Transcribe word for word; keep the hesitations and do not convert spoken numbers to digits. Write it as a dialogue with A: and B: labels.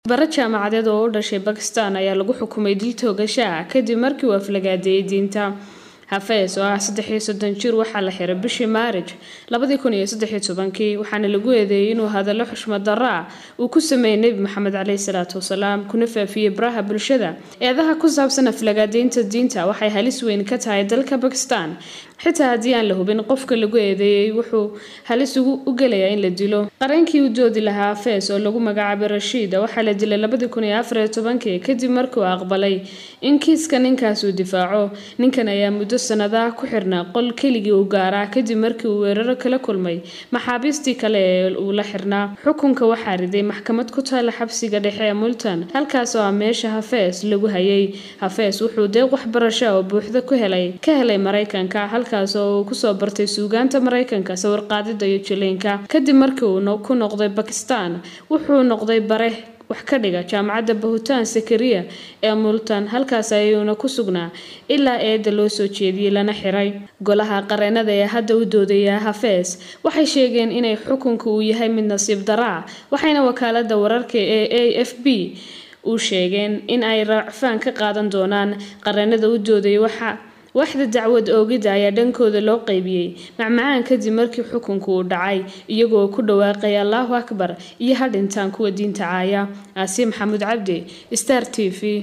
A: bara jaamacadeed oo u dhashay Pakistan ayaa lagu xukumay dil toogasho ah kadib markii uu aflagaadeeyay diinta. Hafeez oo ah saddex iyo soddon jir waxaa la xiray bishii Maarch laba kun iyo saddex iyo toban waxaana lagu eedeeyay inuu hadallo xushmad darro ah uu ku sameeyay Nabi Maxamed calayhi salaatu wasalaam kuna faafiyay baraha bulshada. Eedaha ku saabsan aflagaadeynta diinta waxay halis weyn ka tahay dalka Pakistan. xitaa haddii aan la hubin qofka lagu eedeeyay wuxuu halis u gelayaa in la dilo. Qareenkii u doodi lahaa Hafeez oo lagu magacaabay Rashid waxaa la dilay laba kun iyo afar iyo toban kadib markii uu aqbalay in kiiska ninkaas uu difaaco. Ninkan ayaa muddo sanadaha ku xirnaa qol keligii u gaaraa kadib markii uu weeraro kala kulmay maxaabiistii kale ee uu la xirnaa. Xukunka waxaa riday maxkamad ku taala xabsiga dhexe ee Multan halkaas oo meesha Hafeez lagu hayay. Hafeez wuxuu deeq waxbarasho oo buuxda ku helay ka helay Mareykanka halkaas oo ku soo bartay suugaanta Mareykanka sawir qaadida iyo jileenka. Kadib markii uu ku noqday Pakistan wuxuu noqday bare wax ka dhiga jaamacadda Bahutan Sakariya ee Multan halkaas ayuuna ku sugnaa ilaa eeda loo soo jeediyay lana xiray. Golaha qareenada ee hadda u doodaya Hafeez waxay sheegeen inay xukunku uu yahay mid nasiib darro waxayna wakaaladda wararka ee A F P u sheegeen in ay raacfaan ka qaadan doonaan. Qareenada u doodaya waxa waxda dacwad oogida ayaa dhankooda loo qaybiyay macmacaan kadib markii xukunku uu dhacay iyagoo ku dhawaaqay Allahu Akbar iyo hadhintaan kuwa diinta caaya. Aasi Maxamed Cabdi, Star T V.